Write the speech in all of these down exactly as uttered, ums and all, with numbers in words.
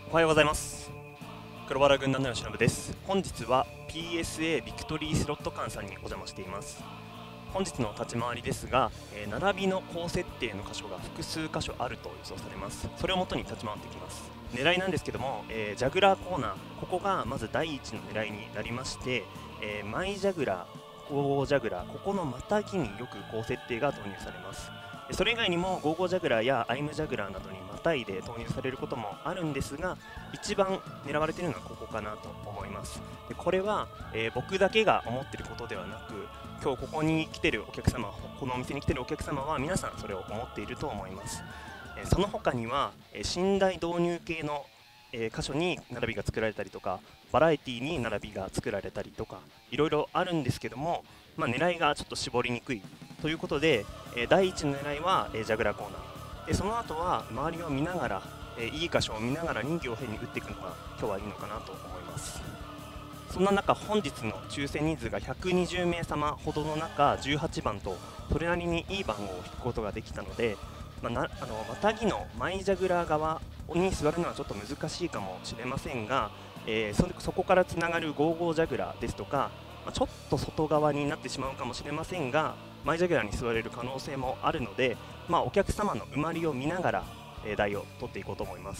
おはようございます。黒バラ軍団の吉信です。本日は ピーエスエー ビクトリースロット館さんにお邪魔しています。本日の立ち回りですが、えー、並びの高設定の箇所が複数箇所あると予想されます。それをもとに立ち回っていきます。狙いなんですけども、えー、ジャグラーコーナー、ここがまず第一の狙いになりまして、えー、マイジャグラー、ゴーゴージャグラー、ここのまたぎによく高設定が投入されます。それ以外にもゴーゴージャグラーやアイムジャグラーなどにまたいで投入されることもあるんですが、一番狙われているのはここかなと思います。でこれは、えー、僕だけが思っていることではなく、今日ここに来ているお客様、このお店に来ているお客様は皆さんそれを思っていると思います。えー、その他には、えー、寝台導入系の、えー、箇所に並びが作られたりとか、バラエティに並びが作られたりとか、いろいろあるんですけども、まあ、狙いがちょっと絞りにくいということで、えー、第一の狙いは、えー、ジャグラーコーナーで、その後は周りを見ながら、えー、いい箇所を見ながら臨機応変に打っていくのが今日はいいのかなと思います。そんな中、本日の抽選人数がひゃくにじゅうめいさまほどの中、じゅうはちばんとそれなりにいい番号を引くことができたので、まあ、なあのまたぎのマイジャグラー側に座るのはちょっと難しいかもしれませんが、えー、そ, そこからつながるゴーゴージャグラーですとか、まあ、ちょっと外側になってしまうかもしれませんが、マイジャグラーに座れる可能性もあるので、まあ、お客様の埋まりを見ながら、えー、台を取っていこうと思います。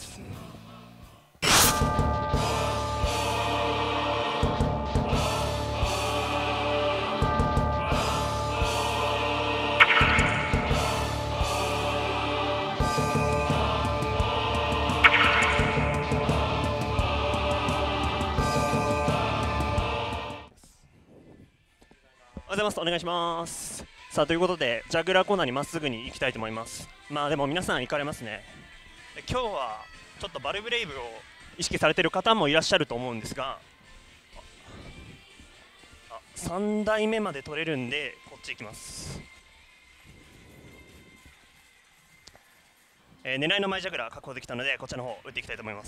おはようございます。お願いします。さあ、ということでジャグラーコーナーにまっすぐに行きたいと思います。まあでも皆さん行かれますね。今日はちょっとバルブレイブを意識されている方もいらっしゃると思うんですが、あさんだいめまで取れるんでこっち行きます。えー、狙いのマイジャグラー確保できたので、こちらの方打っていきたいと思います。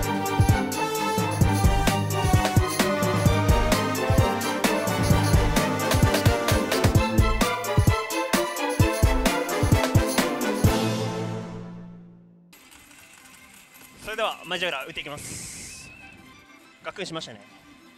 それではマイジャグラー打っていきます。ガクンしましたね。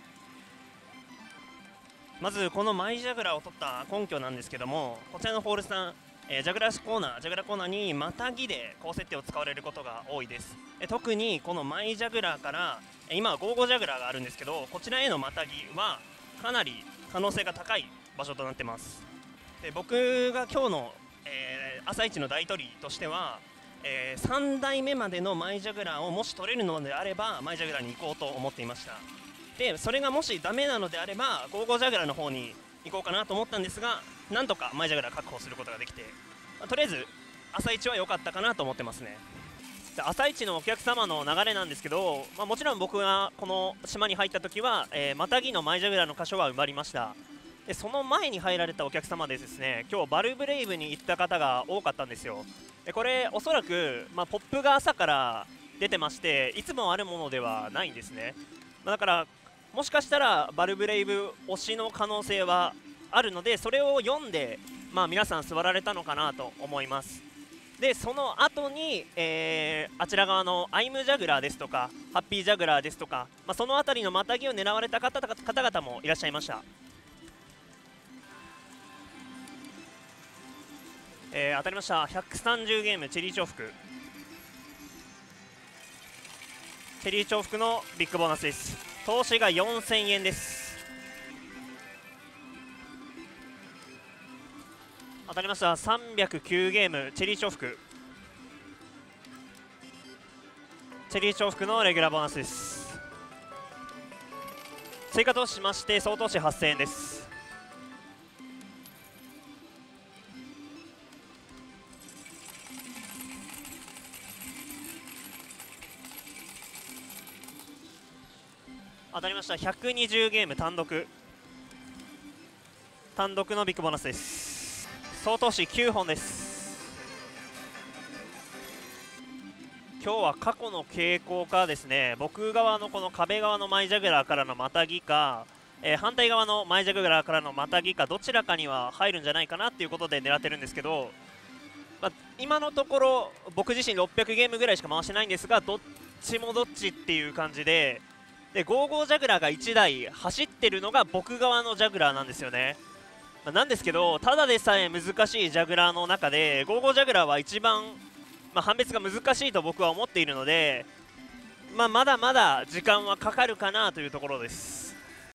まずこのマイジャグラーを取った根拠なんですけども、こちらのホールさん、えー、ジャグラーコーナージャグラーコーナーにまたぎで高設定を使われることが多いです。え特にこのマイジャグラーから、え今はゴーゴージャグラーがあるんですけど、こちらへのまたぎはかなり可能性が高い場所となってます。で僕が今日の、えー、朝一の大取りとしては、えー、さんだいめまでのマイジャグラーをもし取れるのであればマイジャグラーに行こうと思っていました。でそれがもしダメなのであればゴーゴージャグラーの方に行こうかなと思ったんですが、なんとかマイジャグラー確保することができて、まあ、とりあえず朝一は良かったかなと思ってますね。で朝一のお客様の流れなんですけど、まあ、もちろん僕がこの島に入った時は、えー、またぎのマイジャグラーの箇所は埋まりました。でその前に入られたお客様でですね、今日バルブレイブに行った方が多かったんですよ。でこれおそらく、まあ、ポップが朝から出てまして、いつもあるものではないんですね。まあ、だからもしかしたらバルブレイブ推しの可能性はあるので、それを読んで、まあ、皆さん座られたのかなと思います。でその後に、えー、あちら側のアイムジャグラーですとかハッピージャグラーですとか、まあ、その辺りのまたぎを狙われた方方々もいらっしゃいました。えー、当たりました。ひゃくさんじゅうゲームチェリー重複、チェリー重複のビッグボーナスです。投資がよんせんえんです。当たりました。さんびゃくきゅうゲームチェリー重複、チェリー重複のレギュラーボーナスです。追加投資しまして総投資はっせんえんです。当たりました。ひゃくにじゅうゲーム単独単独のビッグボーナスです。総投資きゅうほんです。今日は過去の傾向かですね、僕側のこの壁側のマイジャグラーからのまたぎか、えー、反対側のマイジャグラーからのまたぎか、どちらかには入るんじゃないかなっていうことで狙ってるんですけど、まあ、今のところ僕自身ろっぴゃくゲームぐらいしか回してないんですが、どちもどっちっていう感じで、でゴーゴージャグラーがいちだい走ってるのが僕側のジャグラーなんですよね。まあ、なんですけど、ただでさえ難しいジャグラーの中でゴーゴージャグラーは一番、まあ、判別が難しいと僕は思っているので、まあ、まだまだ時間はかかるかなというところです。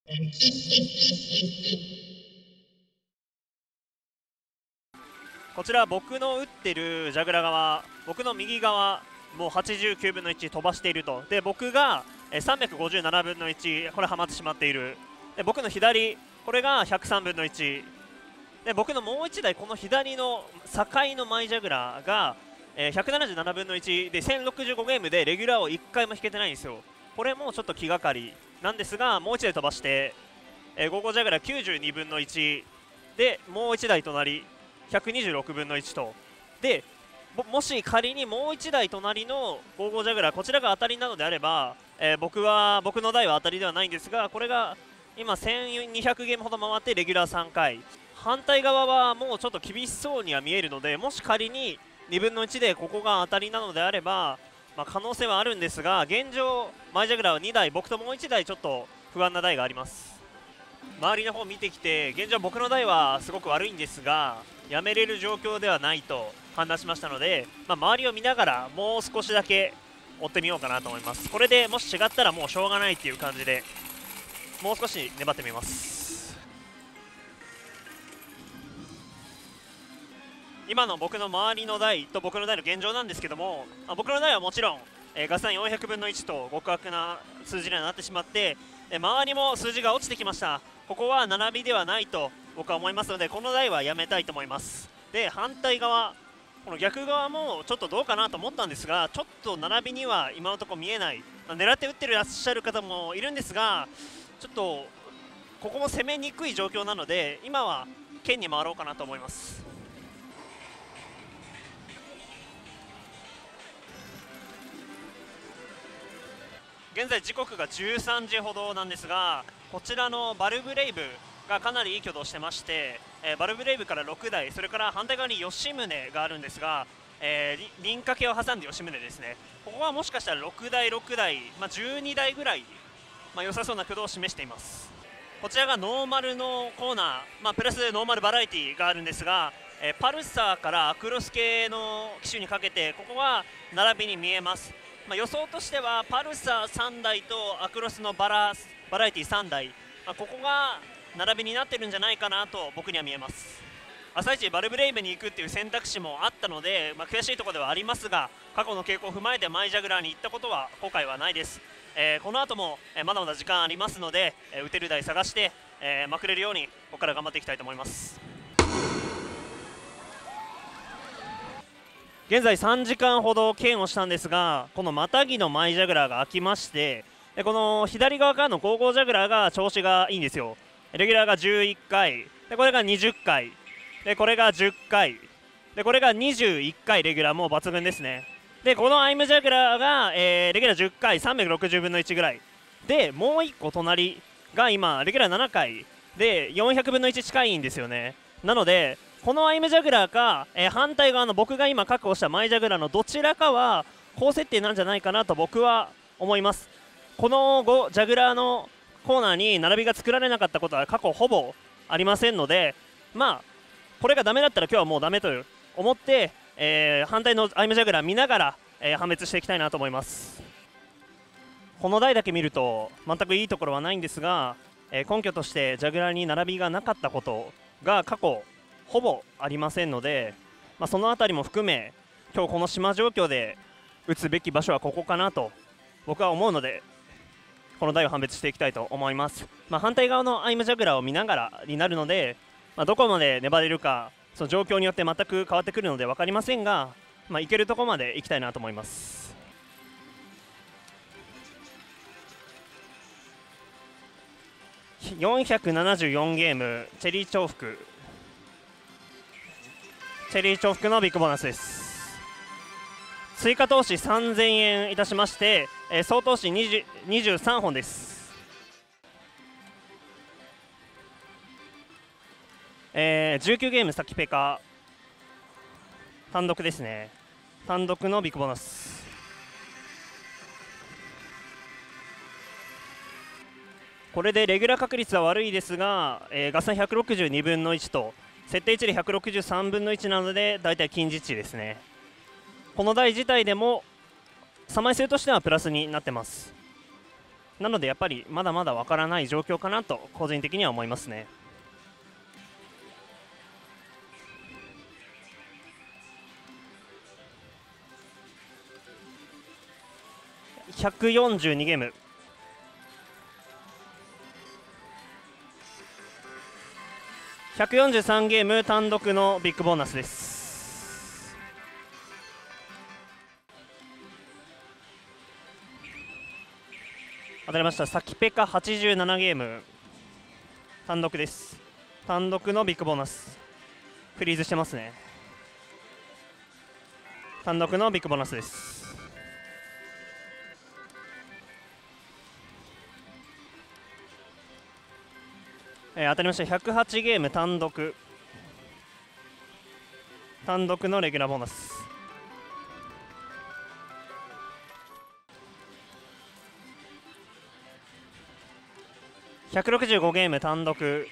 こちら僕の打ってるジャグラー側、僕の右側もうはちじゅうきゅうぶんのいち飛ばしていると。で僕がさんびゃくごじゅうななぶんのいち、これはまってしまっている。で僕の左、これがひゃくさんぶんのいちで、僕のもういちだい、この左の境のマイジャグラーがひゃくななじゅうななぶんのいちでせんろくじゅうごゲームでレギュラーをいっかいも引けてないんですよ。これもちょっと気がかりなんですが、もういちだい飛ばして、えー、ゴーゴージャグラーきゅうじゅうにぶんのいちでもういちだい隣ひゃくにじゅうろくぶんのいちと。で も, もし仮にもういちだい隣のゴーゴージャグラー、こちらが当たりなのであれば、えー、僕は僕の台は当たりではないんですが、これが今せんにひゃくゲームほど回ってレギュラーさんかい、反対側はもうちょっと厳しそうには見えるので、もし仮ににぶんのいちでここが当たりなのであれば、まあ、可能性はあるんですが、現状マイジャグラーはにだい、僕ともういちだいちょっと不安な台があります。周りの方を見てきて、現状僕の台はすごく悪いんですが、やめれる状況ではないと判断しましたので、まあ、周りを見ながらもう少しだけ追ってみようかなと思います。これでもし違ったらもうしょうがないっていう感じで、もう少し粘ってみます。今の僕の周りの台と僕の台の現状なんですけども、まあ、僕の台はもちろん、えー、合算よんひゃくぶんのいちと極悪な数字にはなってしまって、えー、周りも数字が落ちてきました。ここは並びではないと僕は思いますので、この台はやめたいと思います。で反対側、この逆側もちょっとどうかなと思ったんですが、ちょっと並びには今のところ見えない、まあ、狙って打ってらっしゃる方もいるんですが、ちょっとここも攻めにくい状況なので、今は剣に回ろうかなと思います。現在時刻がじゅうさんじほどなんですが、こちらのバルブレイブがかなりいい挙動してまして、えー、バルブレイブからろくだい、それから反対側に吉宗があるんですが、えー、輪掛けを挟んで吉宗ですね。ここはもしかしたらろくだいろくだい、まあ、じゅうにだいぐらい、まあ、良さそうな挙動を示しています。こちらがノーマルのコーナー、まあ、プラスノーマルバラエティがあるんですが、えー、パルサーからアクロス系の機種にかけて、ここは並びに見えます。まあ、予想としてはパルサーさんだいとアクロスのバラバラエティさんだい、まあ、ここが並びになってるんじゃないかなと僕には見えます。朝一バルブレイブに行くっていう選択肢もあったので、まあ、悔しいところではありますが、過去の傾向を踏まえてマイジャグラーに行ったことは後悔はないです。えー、この後も、えー、まだまだ時間ありますので、えー、打てる台探して、えー、まくれるようにここから頑張っていきたいと思います。現在さんじかんほど剣をしたんですが、このまたぎのマイジャグラーが空きまして、でこの左側からのゴーゴージャグラーが調子がいいんですよ。レギュラーがじゅういっかいで、これがにじゅっかいで、これがじゅっかいで、これがにじゅういっかい、レギュラーも抜群ですね。でこのアイムジャグラーが、えー、レギュラーじゅっかい、さんびゃくろくじゅうぶんのいちぐらいで、もういっこ隣が今レギュラーななかいでよんひゃくぶんのいち近いんですよね。なのでこのアイムジャグラーか、えー、反対側の僕が今確保したマイジャグラーのどちらかは高設定なんじゃないかなと僕は思います。このジャグラーのコーナーに並びが作られなかったことは過去ほぼありませんので、まあこれがダメだったら今日はもうダメと思って、えー、反対のアイムジャグラー見ながら、えー、判別していきたいなと思います。この台だけ見ると全くいいところはないんですが、えー、根拠としてジャグラーに並びがなかったことが過去ほぼありませんので、まあ、その辺りも含め今日この島状況で打つべき場所はここかなと僕は思うので、この台を判別していきたいと思います。まあ、反対側のアイムジャグラーを見ながらになるので、まあ、どこまで粘れるかその状況によって全く変わってくるので分かりませんが、まあ、いけるところまで行きたいなと思います。よんひゃくななじゅうよんゲームチェリー重複チェリー重複のビッグボーナスです。追加投資さんぜんえんいたしまして、えー、総投資にじゅう、にじゅうさんほんです。えー、じゅうきゅうゲーム先ペカ単独ですね。単独のビッグボーナスこれでレギュラー確率は悪いですが、えー、合算ひゃくろくじゅうにぶんのいちと設定値でひゃくろくじゅうさんぶんのいちなのでだいたい近似値ですね。この台自体でも差枚数としてはプラスになってます。なのでやっぱりまだまだわからない状況かなと個人的には思いますね。ひゃくよんじゅうにゲーム、ひゃくよんじゅうさんゲーム単独のビッグボーナスです。当たりました。サキペカはちじゅうななゲーム単独です。単独のビッグボーナスフリーズしてますね。単独のビッグボーナスです。えー、当たりました。ひゃくはちゲーム単独単独のレギュラーボーナス。ひゃくろくじゅうごゲーム単独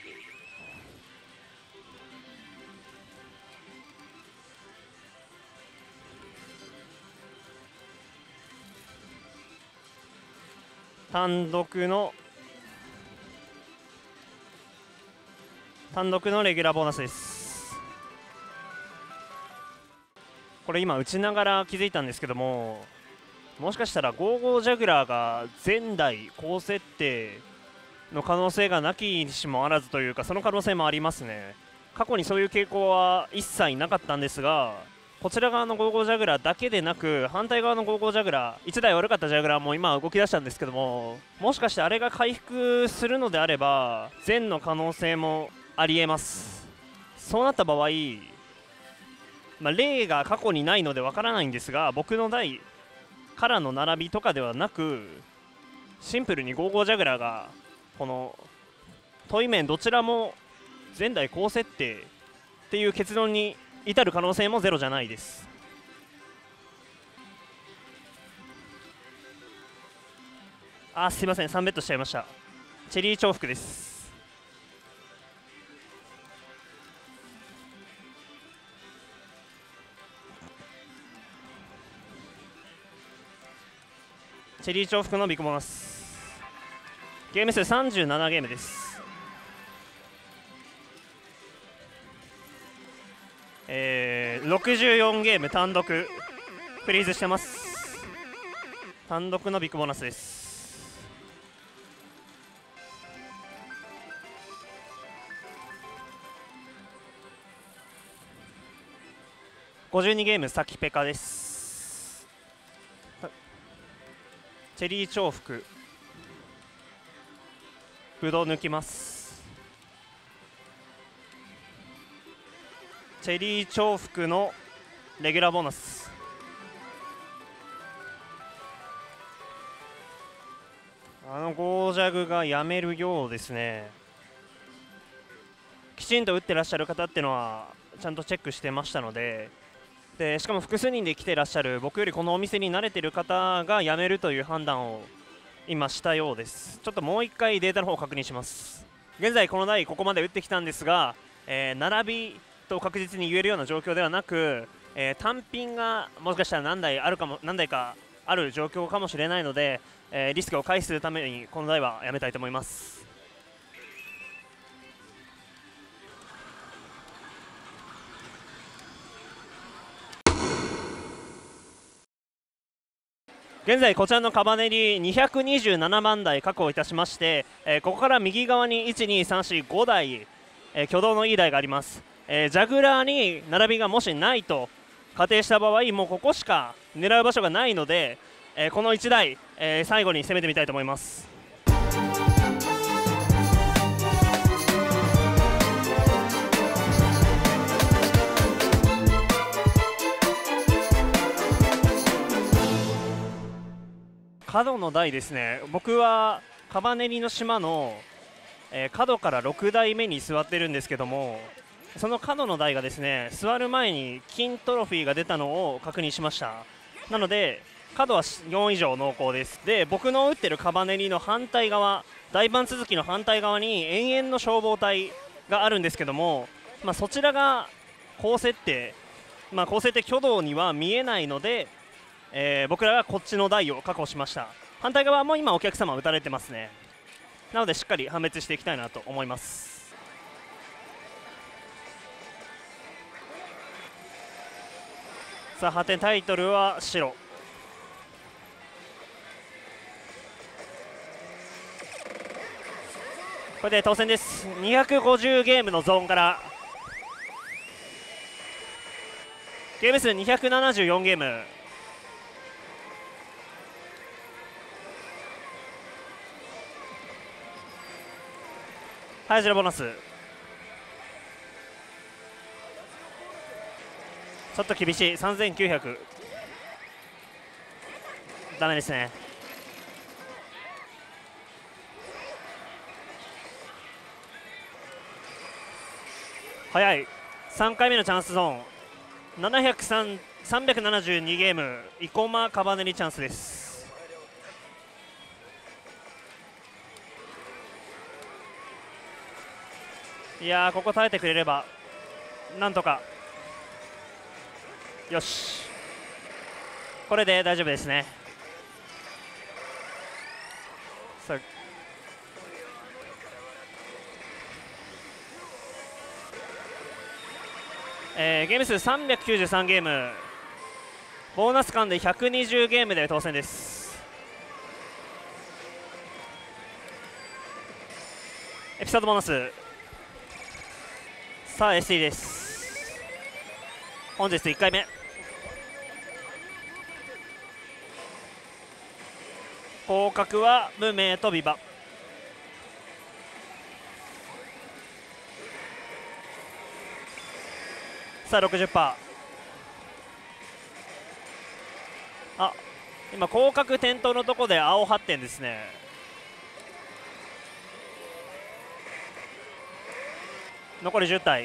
単独の単独のレギュラーボーナスです。これ今打ちながら気づいたんですけども、もしかしたらごじゅうごジャグラーが前代高設定の可能性がなきにしもあらずというか、その可能性もありますね。過去にそういう傾向は一切なかったんですが、こちら側のごじゅうごジャグラーだけでなく反対側のごじゅうごジャグラーいちだい悪かったジャグラーも今動き出したんですけども、もしかしてあれが回復するのであれば前の可能性もありえます。そうなった場合、まあ、例が過去にないのでわからないんですが、僕の台からの並びとかではなくシンプルにごじゅうごジャグラーがこの問い面どちらも前代高設定っていう結論に至る可能性もゼロじゃないです。あ、すいません、さんベットしちゃいました。チェリー重複です。チェリー重複のビッグボーナス。ゲーム数さんじゅうななゲームです。えー、ろくじゅうよんゲーム単独フリーズしてます。単独のビッグボーナスです。ごじゅうにゲームサキペカです。チェリー重複ブドウ抜きます。チェリー重複のレギュラーボーナス。あのゴージャグがやめるようですね。きちんと打ってらっしゃる方っていうのはちゃんとチェックしてましたので、でしかも複数人で来てらっしゃる僕よりこのお店に慣れてる方が辞めるという判断を今したようです。ちょっともう一回データの方を確認します。現在この台ここまで打ってきたんですが、えー、並びと確実に言えるような状況ではなく、えー、単品がもしかしたら何台あるかも何台かある状況かもしれないので、えー、リスクを回避するためにこの台はやめたいと思います。現在こちらのカバネリにひゃくにじゅうななまん台確保いたしまして、えー、ここから右側にいちにさんしご台、えー、挙動のいい台があります。えー、ジャグラーに並びがもしないと仮定した場合、もうここしか狙う場所がないので、えー、このいち台、えー、最後に攻めてみたいと思います。角の台ですね。僕はカバネリの島の、えー、角からろくだいめに座ってるんですけども、その角の台がですね座る前に金トロフィーが出たのを確認しました。なので角はよん以上濃厚です。で僕の打ってるカバネリの反対側、大盤続きの反対側に延々の消防隊があるんですけども、まあ、そちらが高設定、まあ、高設定挙動には見えないので、えー、僕らがこっちの台を確保しました。反対側も今お客様打たれてますね。なのでしっかり判別していきたいなと思います。さあ発展タイトルは白。これで当選です。にひゃくごじゅうゲームのゾーンからゲーム数にひゃくななじゅうよんゲーム。ハイジロボーナスちょっと厳しい。さんぜんきゅうひゃくダメですね。早い。さんかいめのチャンスゾーンななひゃくさん、さんびゃくななじゅうにゲーム、生駒カバネリチャンスです。いやーここ耐えてくれればなんとか。よしこれで大丈夫ですね。さあえー、ゲーム数さんびゃくきゅうじゅうさんゲーム、ボーナス間でひゃくにじゅうゲームで当選です。エピソードボーナスさあ エスティー です。本日いっかいめ。降格は無名とビバ。さあ ろくじゅっパーセント。 あ今降格点灯のところで青はってんですね。残りじゅう体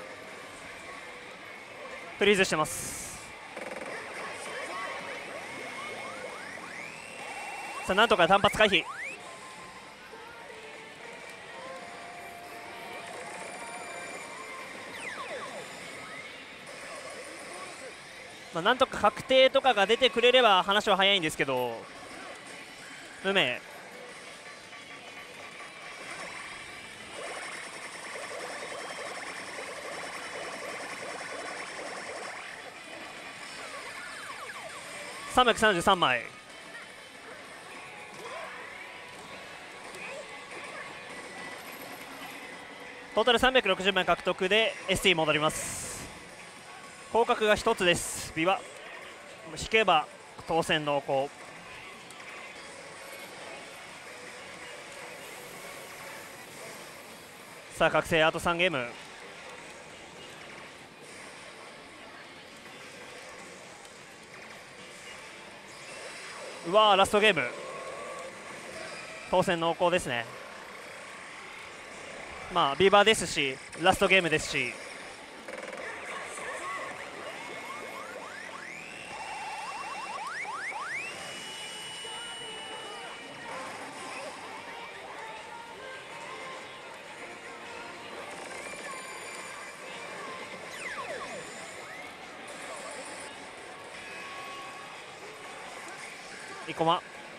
フリーズしてます。さあなんとか単発回避。まあ、なんとか確定とかが出てくれれば話は早いんですけど、無名さんびゃくさんじゅうさんまい。トータルさんびゃくろくじゅうまい獲得で エスティー 戻ります。降格がひとつです。ビワ引けば当選濃厚。さあ覚醒あとさんゲーム。うわーラストゲーム当選濃厚ですね。まあビーバーですしラストゲームですし、生駒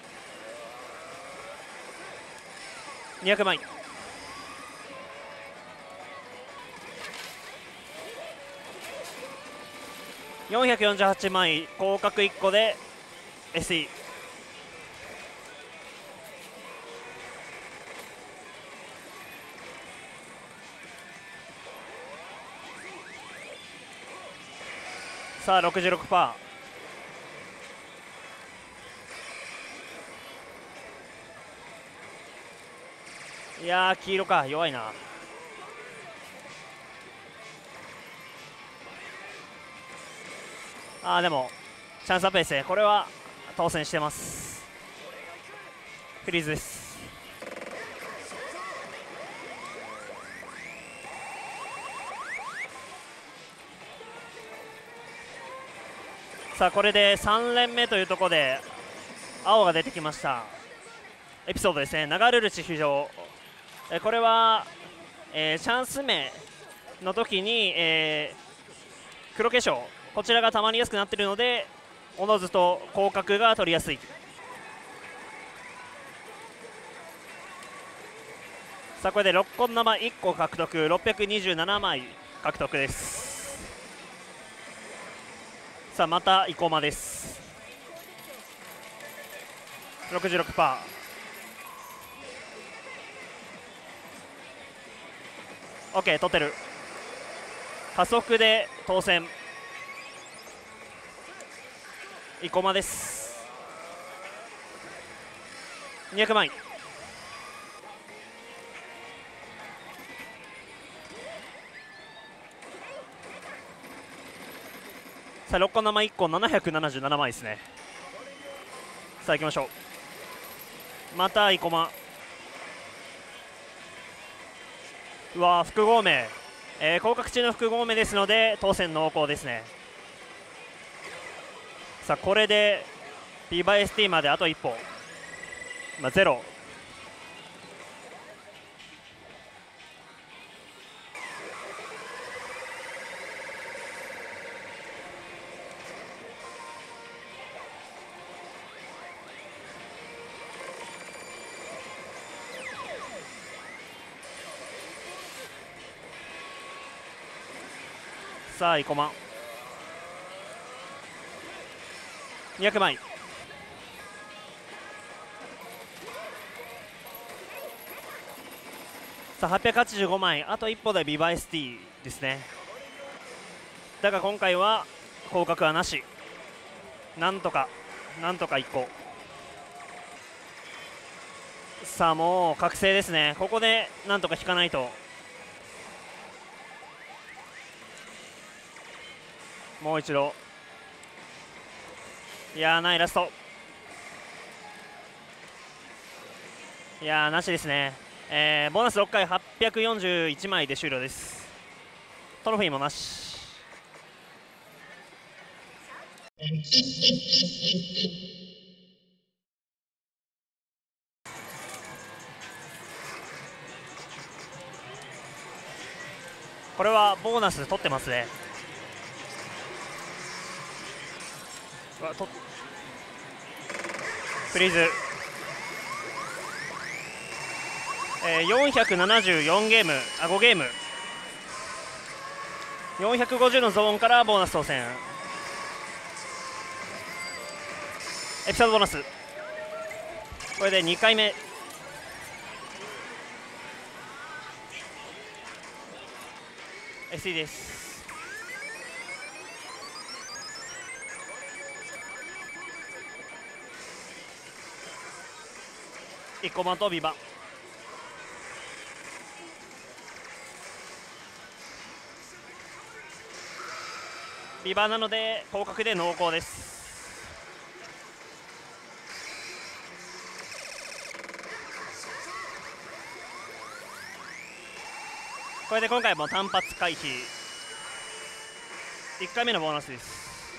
にひゃくまい。よんひゃくよんじゅうはちまい降格いっこで エスイー。 さあ ろくじゅうろくパーセント。いやー黄色か弱いな。あーでもチャンスアップですね。これは当選してます。フリーズです。 さあこれでさん連目というところで青が出てきました。エピソードですね、流れる地浮上。えこれは、えー、チャンス目の時に、えー、黒化粧こちらがたまりやすくなっているのでおのずと広角が取りやすい。さあこれでろっこん玉いっこ獲得、ろっぴゃくにじゅうななまい獲得です。さあまた生駒です。 ろくじゅうろくパーセント。 OK 取ってる。加速で当選。生駒です。にひゃくまい。さあろっこん玉いっこななひゃくななじゅうななまいですね。さあ行きましょう。また生駒。うわー複合目、えー、広角中の複合目ですので当選濃厚ですね。さあこれで ビーバイエスティー まであと一歩、まあ、ゼロ。さあ生駒にひゃくまい。さあはっぴゃくはちじゅうごまい、あと一歩でビバエスティですね。だが今回は広角はなし。なんとかなんとかいっこ。さあもう覚醒ですね。ここでなんとか引かないと。もう一度。いやーないラスト。いやーなしですね。えー、ボーナスろっかいはっぴゃくよんじゅういちまいで終了です。トロフィーもなし。これはボーナス取ってますね。うわとフリーズ、えー、よんひゃくななじゅうよんゲーム、あごゲーム、よんひゃくごじゅうのゾーンからボーナス当選。エピソードボーナスこれでにかいめ。エスティー です。いっこまとビバ。ビバなので広角で濃厚です。これで今回も単発回避。いっかいめのボーナスです。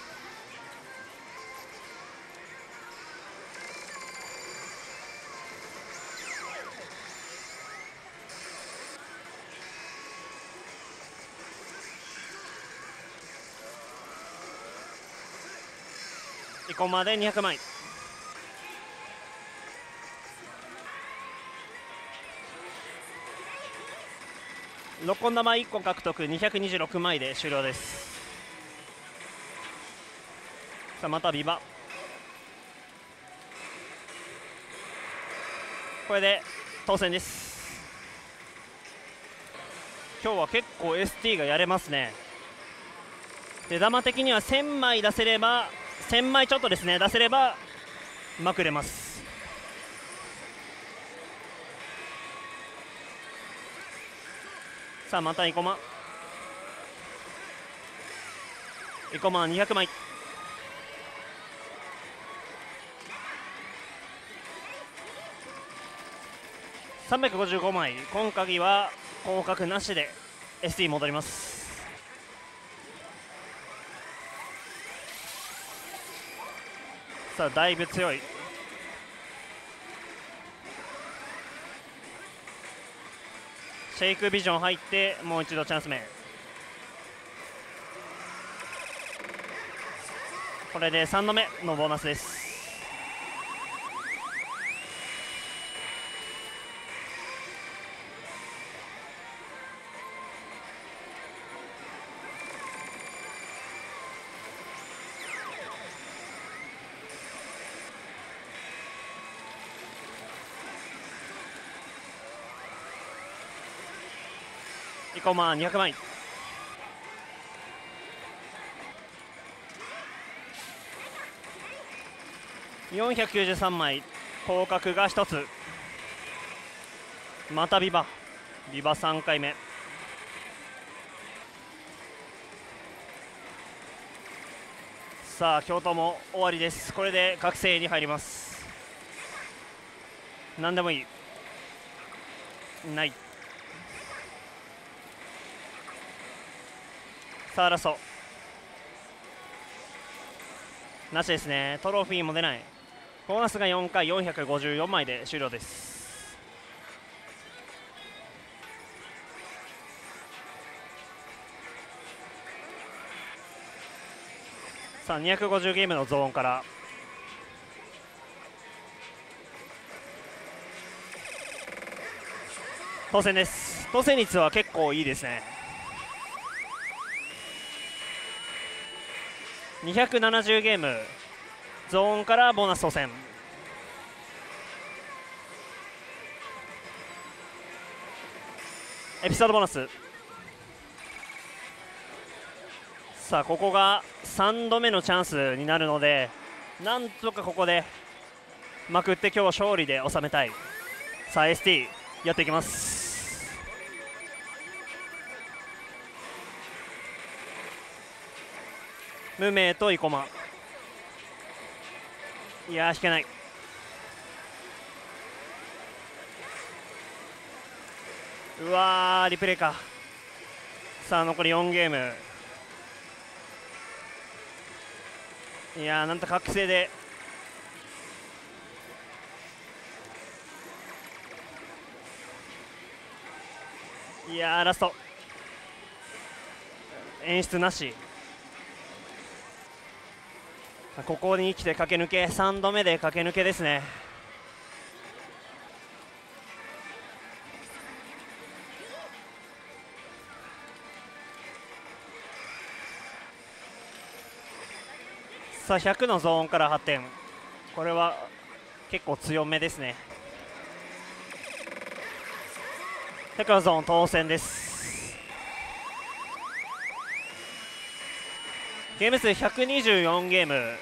生駒でにひゃくまい。ろっこん玉いっこ獲得、にひゃくにじゅうろくまいで終了です。さあまたビバ。これで当選です。今日は結構 エスティー がやれますね。出玉的にはせんまい出せれば、せんまいちょっとですね出せればまくれます。さあまた生駒。生駒にひゃくまい。さんびゃくごじゅうごまい。今回は広角なしで エスティー 戻ります。 さあだいぶ強い。シェイクビジョン入ってもう一度チャンス目。これでさんどめのボーナスです。以降まあにひゃくまい。よんひゃくきゅうじゅうさんまい、広角がひとつ。またビバビバさんかいめ。さあ京都も終わりです。これで覚醒に入ります。何でもいい。ない。さあラストなしですね。トロフィーも出ない。ボーナスがよんかいよんひゃくごじゅうよんまいで終了です。さあにひゃくごじゅうゲームのゾーンから当選です。当選率は結構いいですね。にひゃくななじゅうゲームゾーンからボーナス当選。エピソードボーナス。さあここがさんどめのチャンスになるので、なんとかここでまくって今日勝利で収めたい。さあ エスティー やっていきます。無名と生駒。いやー引けない。うわーリプレイか。さあ残りよんゲーム。いやーなんと覚醒でいやーラスト演出なし。ここに来て駆け抜け、さんどめで駆け抜けですね。さあひゃくのゾーンから発展。これは結構強めですね。ひゃくのゾーン当選です。ゲーム数ひゃくにじゅうよんゲーム、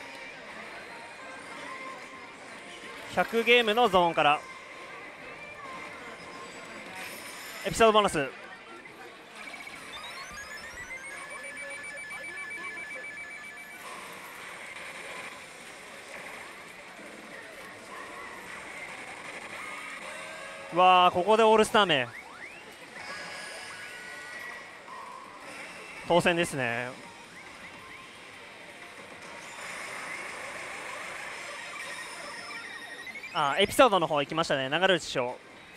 ひゃくゲームのゾーンからエピソードボーナス。わあここでオールスター名当選ですね。あエピソードの方行きましたね。流内翔。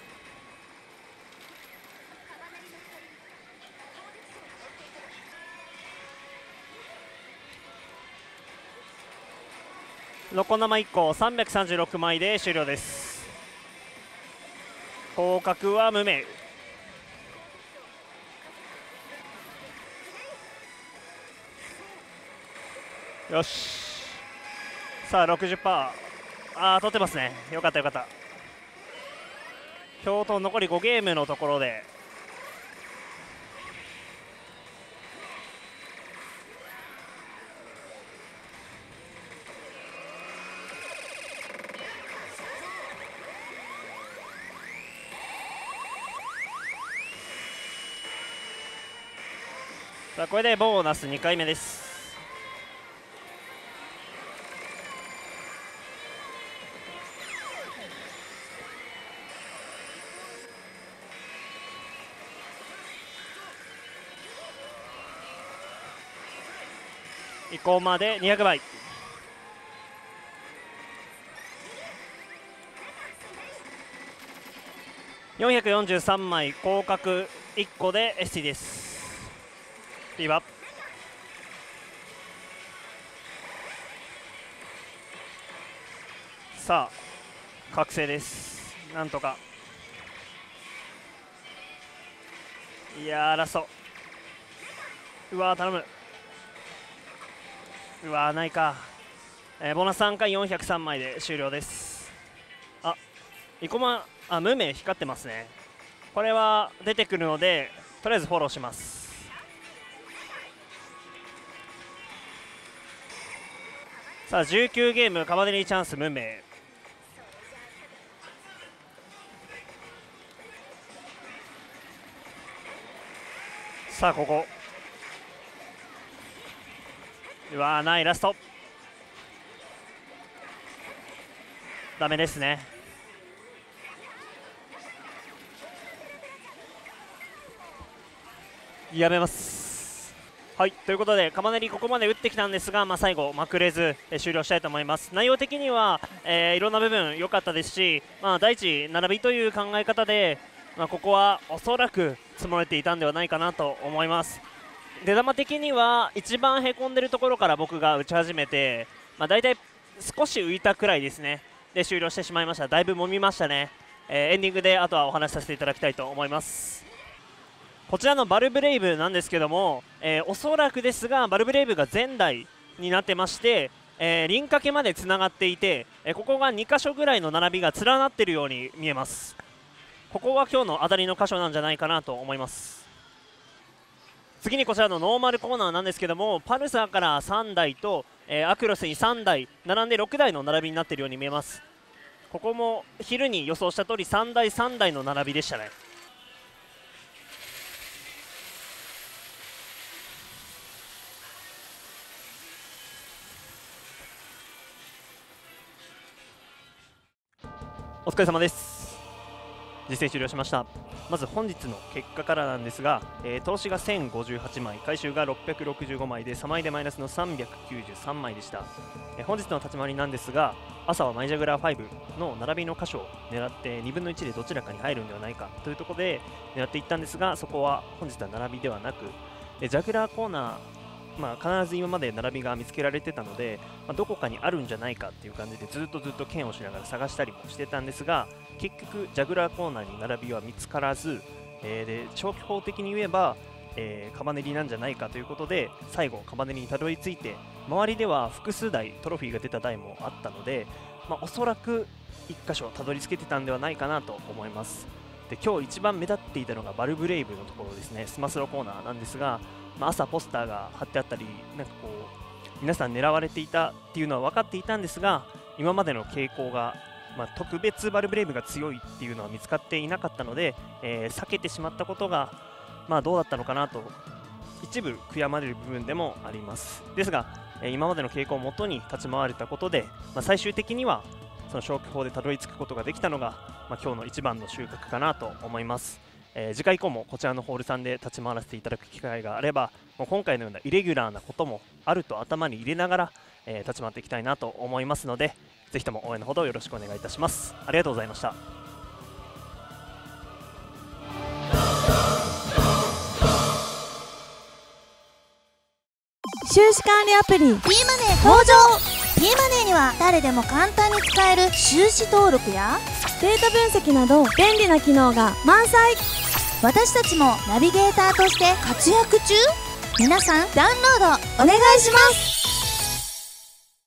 ロコ生いっこさんびゃくさんじゅうろくまいで終了です。広角は無名。よしさあ ろくじゅっパーセント。ああ取ってますね。よかったよかった。京都残りごゲームのところでさあこれでボーナスにかいめです。移行までにひゃくばい。 よんひゃくよんじゅうさんまい広角いっこで エスティー です。リーバーさあ覚醒です。なんとか。いやーラスト。うわー頼む。うわーないか。えー、ボーナスさんかいよんひゃくさんまいで終了です。あ生駒あ無名光ってますね。これは出てくるのでとりあえずフォローします。さあじゅうきゅうゲームカバネリーチャンス無名。さあここうわーないラストダメですね。やめます。はいということでカバネリここまで打ってきたんですが、まあ、最後まくれず、えー、終了したいと思います。内容的には、えー、いろんな部分良かったですし、まあ、第一並びという考え方で、まあ、ここはおそらく積もれていたんではないかなと思います。出玉的には一番へこんでるところから僕が打ち始めて、まあ、大体少し浮いたくらいですねで終了してしまいました。だいぶ揉みましたね。えー、エンディングであとはお話しさせていただきたいと思います。こちらのバルブレイブなんですけども、えー、おそらくですがバルブレイブが前台になってまして、えー、輪掛けまでつながっていて、えー、ここがに箇所ぐらいの並びが連なっているように見えます。ここは今日の当たりの箇所なんじゃないかなと思います。次にこちらのノーマルコーナーなんですけども、パルサーからさんだいと、えー、アクロスにさんだい並んでろくだいの並びになっているように見えます。ここも昼に予想した通りさんだいさんだいの並びでしたね。お疲れ様です。実践終了しました。まず本日の結果からなんですが、えー、投資がせんごじゅうはちまい、回収がろっぴゃくろくじゅうごまいでさんまいでマイナスのさんびゃくきゅうじゅうさんまいでした。えー、本日の立ち回りなんですが、朝はマイジャグラーごの並びの箇所を狙ってにぶんのいちでどちらかに入るんではないかというところで狙っていったんですが、そこは本日は並びではなく、えー、ジャグラーコーナーまあ、必ず今まで並びが見つけられてたので、まあ、どこかにあるんじゃないかっていう感じでずっとずっと剣をしながら探したりもしてたんですが、結局ジャグラーコーナーに並びは見つからず、えー、で長期法的に言えば、えー、カバネリなんじゃないかということで最後カバネリにたどり着いて、周りでは複数台トロフィーが出た台もあったので、まあ、おそらくいっ箇所たどり着けてたんではないかなと思います。で今日一番目立っていたのがバルブレイブのところですね。スマスロコーナーなんですが、まあ、朝ポスターが貼ってあったり、なんかこう皆さん狙われていたっていうのは分かっていたんですが、今までの傾向が、まあ、特別バルブレイブが強いっていうのは見つかっていなかったので、えー、避けてしまったことが、まあ、どうだったのかなと一部悔やまれる部分でもあります。ですが、えー、今までの傾向をもとに立ち回れたことで、まあ、最終的にはその消去法でたどり着くことができたのが、まあ、今日の一番の収穫かなと思います。えー、次回以降もこちらのホールさんで立ち回らせていただく機会があれば、もう今回のようなイレギュラーなこともあると頭に入れながら、えー、立ち回っていきたいなと思いますので、ぜひとも応援のほどよろしくお願いいたします。ありがとうございました。 収支管理アプリ P マネー登場。 P マネーには誰でも簡単に使える収支登録やデータ分析など便利な機能が満載。私たちもナビゲーターとして活躍中。皆さんダウンロードお願いします。